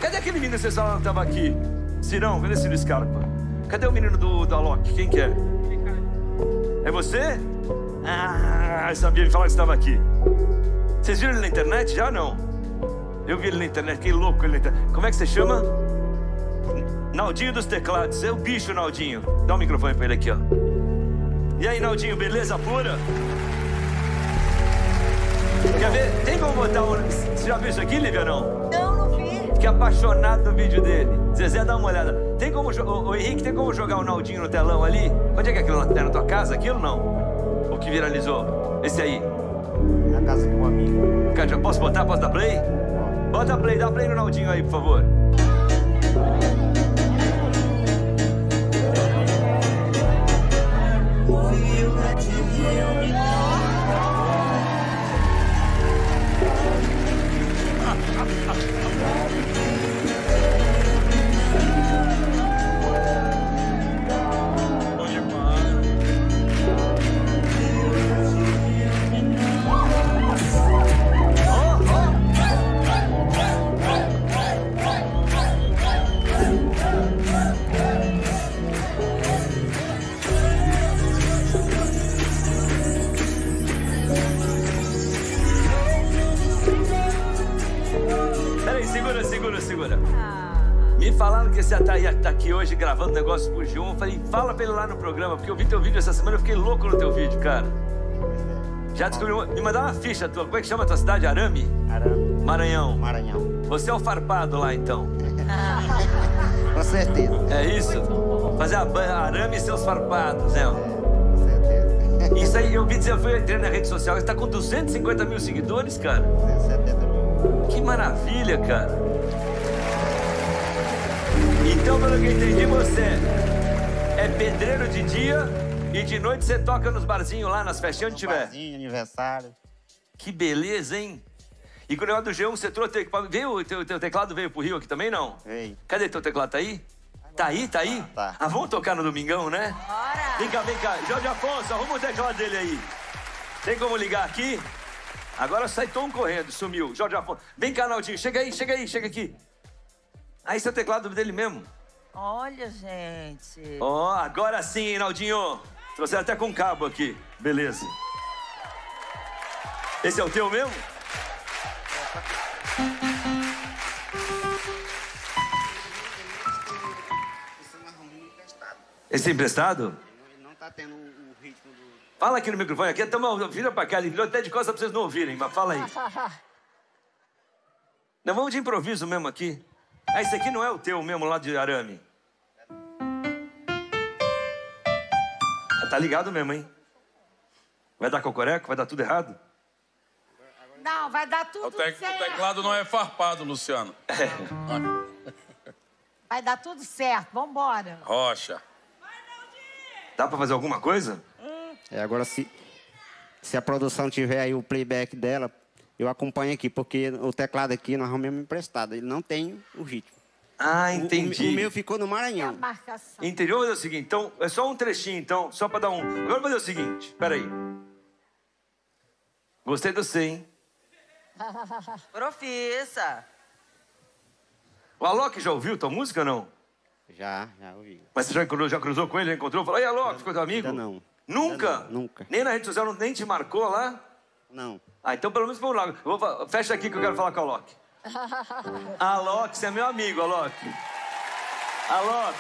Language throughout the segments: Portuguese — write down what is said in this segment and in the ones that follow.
Cadê aquele menino que vocês falaram que tava aqui? Cirão, cadê esse Luiz Scarpa? Cadê o menino do Alok? Quem que é? É você? Ah, eu sabia me falar que você estava aqui. Vocês viram ele na internet? Já não? Eu vi ele na internet, fiquei louco ele na internet. Como é que você chama? Naldinho dos teclados. É o bicho, Naldinho. Dá um microfone pra ele aqui, ó. E aí, Naldinho, beleza pura? Quer ver? Tem como botar um... Você já viu isso aqui, Lívia, não? Não vi. Fiquei apaixonado no vídeo dele. Zezé, dá uma olhada. Tem como... Ô, Henrique, tem como jogar o Naldinho no telão ali? Onde é que é aquilo? É na tua casa, aquilo não? O que viralizou? Esse aí. Na casa de um amigo. Posso botar? Posso dar play? Bota play, dá play no Naldinho aí, por favor. Segura. Me falaram que você tá aqui hoje gravando negócio pro G1. Eu falei, fala pra ele lá no programa, porque eu vi teu vídeo essa semana, eu fiquei louco no teu vídeo, cara. Já descobri, me mandar uma ficha tua. Como é que chama a tua cidade? Arame? Arame. Maranhão. Maranhão. Você é o farpado lá, então? Com certeza. É isso? Fazer arame e seus farpados, né? Com certeza. Isso aí, eu vi dizer, eu entrei na rede social, você tá com 250 mil seguidores, cara? 270 mil. Que maravilha, cara. Então, pelo que eu entendi, você é pedreiro de dia e de noite você toca nos barzinhos lá, nas festinhas onde tiver. Barzinho, aniversário. Que beleza, hein? E com o negócio do G1, você trouxe teu equipamento. Veio o teu teclado veio pro Rio aqui também, não? Veio. Cadê teu teclado? Tá aí? Tá aí? Tá aí? Tá. Ah, vamos tocar no domingão, né? Bora! Vem cá. Jorge Afonso, arruma o teclado dele aí. Tem como ligar aqui? Agora sai Tom correndo, sumiu. Jorge Afonso. Vem cá, Naldinho. Chega aqui. Aí, seu teclado dele mesmo. Olha, gente. Ó, agora sim, hein, Naldinho. Trouxe até com cabo aqui. Beleza. Esse é o teu mesmo? Esse é emprestado? Não tá tendo o ritmo do... Fala aqui no microfone. Aqui, vira pra cá. Ele virou até de costas pra vocês não ouvirem, mas fala aí. Não, vamos de improviso mesmo aqui. Ah, esse aqui não é o teu mesmo lá de arame? Tá ligado mesmo, hein? Vai dar cocoreco? Vai dar tudo errado? Não, vai dar tudo certo. O teclado não é farpado, Luciano. Vai dar tudo certo, vambora. Rocha. Dá pra fazer alguma coisa? Agora, se a produção tiver aí o playback dela, eu acompanho aqui, porque o teclado aqui nós arrumamos emprestado. Ele não tem o ritmo. Ah, entendi. O meu ficou no Maranhão. A marcação. Entendi. Vamos fazer o seguinte, então, é só um trechinho, então, só pra dar um... Agora vamos fazer o seguinte, peraí. Gostei do você, hein? Profissa. O Alok já ouviu tua música ou não? Já ouvi. Mas você já cruzou com ele, já encontrou? Falou, aí, Alok, ficou teu amigo? Ainda não. Nunca? Ainda não, nunca. Nem na rede social, nem te marcou lá? Não. Ah, então pelo menos vamos lá. Fecha aqui que eu quero falar com o Alok. Alok, você é meu amigo, Alok. Alok.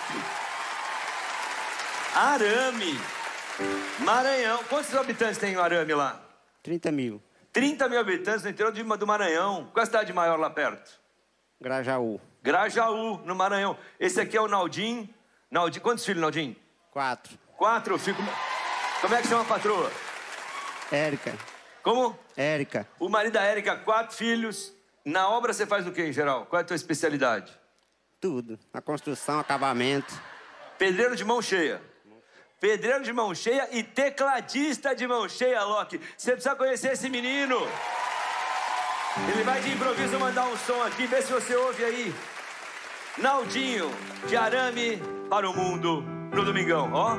Arame. Maranhão. Quantos habitantes tem o Arame lá? 30 mil. 30 mil habitantes no interior do Maranhão. Qual é a cidade maior lá perto? Grajaú. Grajaú, no Maranhão. Esse aqui é o Naldinho. Quantos filhos, Naldinho? 4. 4 filhos. Como é que chama a patroa? Érica. Como? Érica. O marido da Érica, 4 filhos. Na obra você faz o quê, em geral? Qual é a tua especialidade? Tudo. A construção, acabamento. Pedreiro de mão cheia. Pedreiro de mão cheia e tecladista de mão cheia, Alok. Você precisa conhecer esse menino. Ele vai de improviso mandar um som aqui, vê se você ouve aí. Naldinho, de Arame para o mundo, no domingão, ó.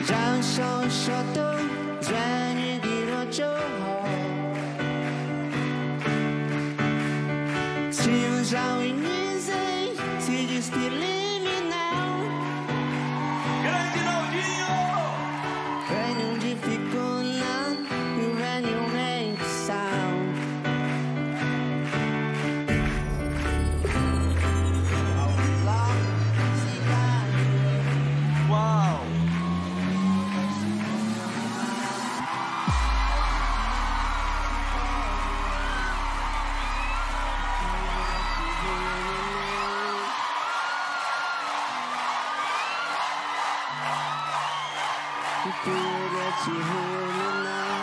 Grande Naldinho! Venho de Ficuna e venho em Sal. Uau! Que podia te iluminar.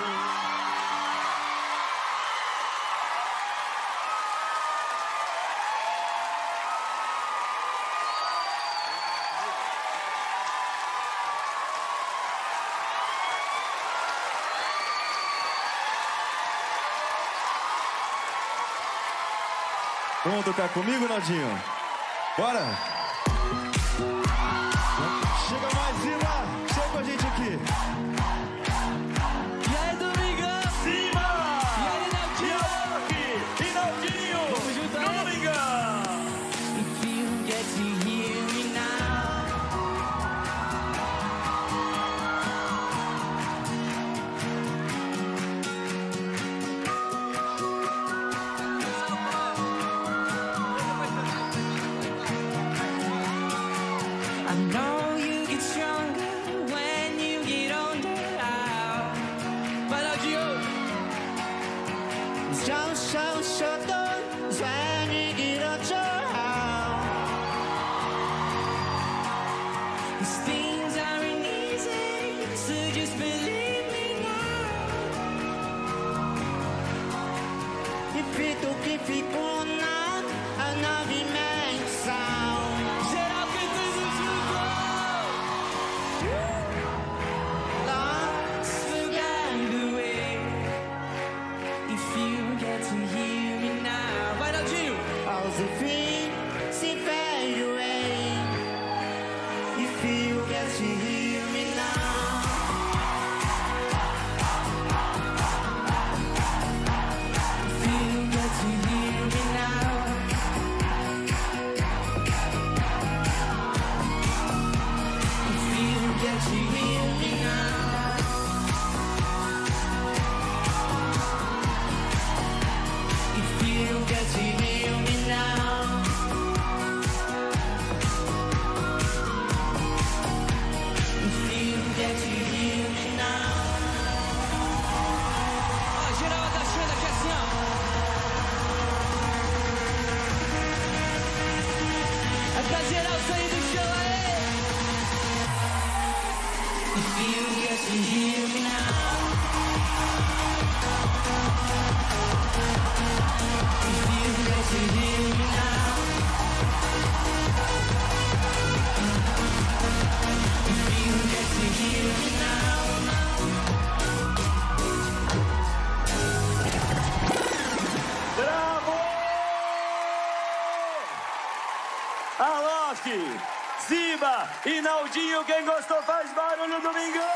Vamos tocar comigo, Naldinho? Bora! Chega mais, Ziba! Chega com a gente aqui! E aí, Domingão? Ziba! E aí, Naldinho? E Naldinho! Vamos junto aí. Domingão! If you get to hear me now. I know you get stronger when you get older. Vai, Naldinho! When you get older. These things aren't easy, so just believe me now. E feito que ficou na nave mensal. Geral cantando junto. Lost the way. If you get to hear me now. Vai, Naldinho! Aos enfim se veio em. If you get to hear me now. If you get to hear me now. If you get to hear me now. If you get to hear me now. If you get to hear me now. Ó, geral agachando aqui assim, ó. É pra geral sair do chão aí. If you get to hear me now. If you get to hear me now. If you get to hear me now. Bravo! Alok, Ziba e Naldinho, quem gostou faz barulho, Domingão!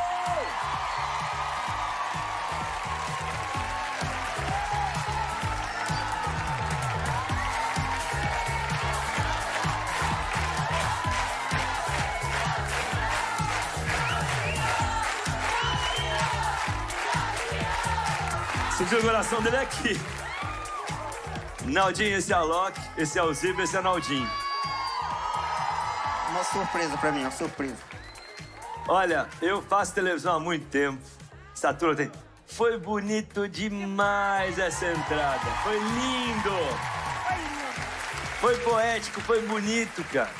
Sentiu o coração dele aqui. Naldinho, esse é Alok, esse é o Ziba, esse é o Naldinho. Uma surpresa pra mim, uma surpresa. Olha, eu faço televisão há muito tempo. Essa turma tem... Foi bonito demais essa entrada. Foi lindo. Foi poético, foi bonito, cara.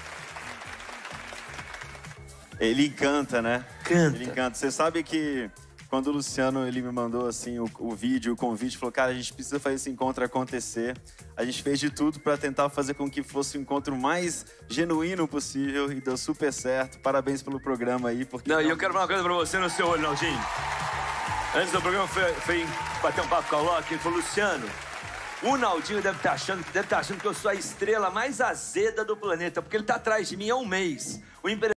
Ele encanta, né? Canta. Ele encanta. Você sabe que quando o Luciano ele me mandou assim o vídeo, o convite, falou, cara, a gente precisa fazer esse encontro acontecer. A gente fez de tudo para tentar fazer com que fosse o encontro mais genuíno possível e deu super certo. Parabéns pelo programa aí. Porque Não, e eu quero falar uma coisa pra você no seu olho, Naldinho. Antes do programa, foi bater um papo com o Alok, ele falou, Luciano, o Naldinho deve estar achando que eu sou a estrela mais azeda do planeta, porque ele tá atrás de mim há um mês. O